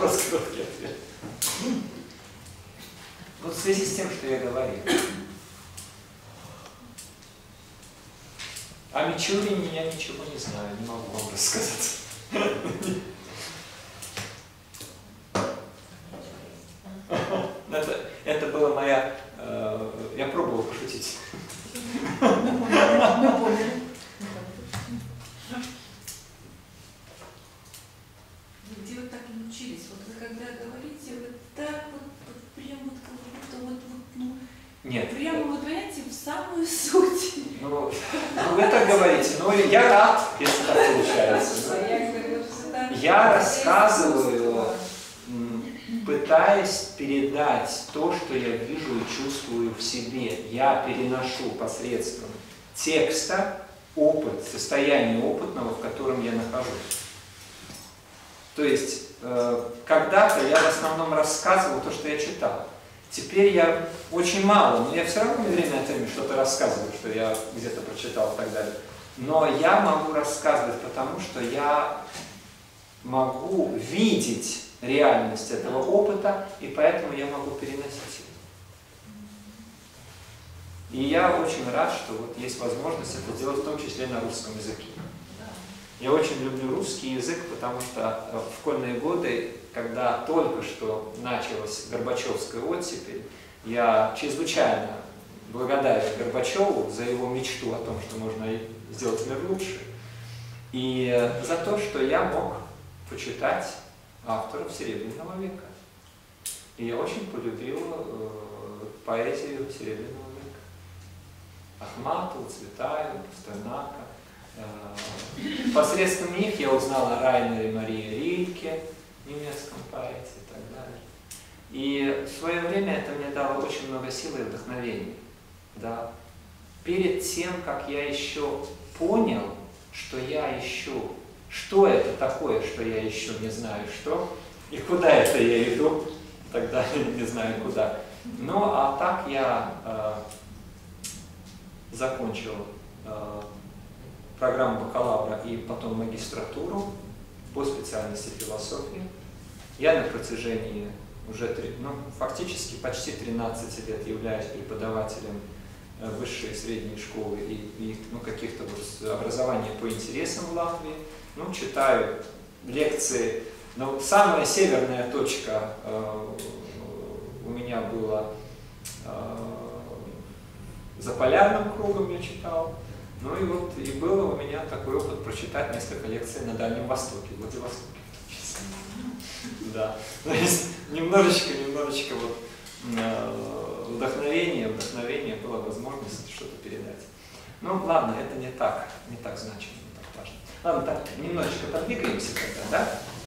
вопрос, короткий ответ. Вот в связи с тем, что я говорил. О Мичурине я ничего не знаю, не могу вам рассказать. Это была моя... Я пробовал пошутить. Где вы так и учились? Вот вы когда говорите, вы так вот прям вот как будто ну, Нет. Прямо вы говорите в самую суть. Ну, вы так говорите, но я рад, если так получается. Я рассказываю, пытаясь передать то, что я вижу и чувствую в себе. Я переношу посредством текста опыт, состояние опытного, в котором я нахожусь. То есть, когда-то я в основном рассказывал то, что я читал. Теперь я очень мало, но я все равно время от времени что-то рассказываю, что я где-то прочитал и так далее. Но я могу рассказывать, потому что я могу видеть реальность этого опыта, и поэтому я могу переносить его. И я очень рад, что вот есть возможность это делать, в том числе на русском языке. Я очень люблю русский язык, потому что в школьные годы, когда только что началась Горбачевская оттепель, я чрезвычайно благодарен Горбачеву за его мечту о том, что можно сделать мир лучше, и за то, что я мог почитать авторов Серебряного века. И я очень полюбил поэзию Серебряного века. Ахматову, Цветаеву, Пастернака. Посредством них я узнал о Райнере Марии Рильке, немецком поэте и так далее. И в свое время это мне дало очень много сил и вдохновения. Да. Перед тем, как я еще понял, что я ищу, что это такое, что я ищу, не знаю что, и куда это я иду, тогда не знаю куда. Ну, а так я закончил программу бакалавра и потом магистратуру по специальности философии. Я на протяжении уже фактически почти 13 лет являюсь преподавателем высшей и средней школы и каких-то вот образований по интересам в Латвии. Ну, читаю лекции. Но самая северная точка у меня была за полярным кругом, я читал. Ну и вот и было у меня такой опыт прочитать несколько лекций на Дальнем Востоке, Владивостоке. Да. То есть немножечко вот вдохновение было возможность что-то передать. Ну ладно, это не так значимо, не так важно. Ладно, так, немножечко подвигаемся тогда, да?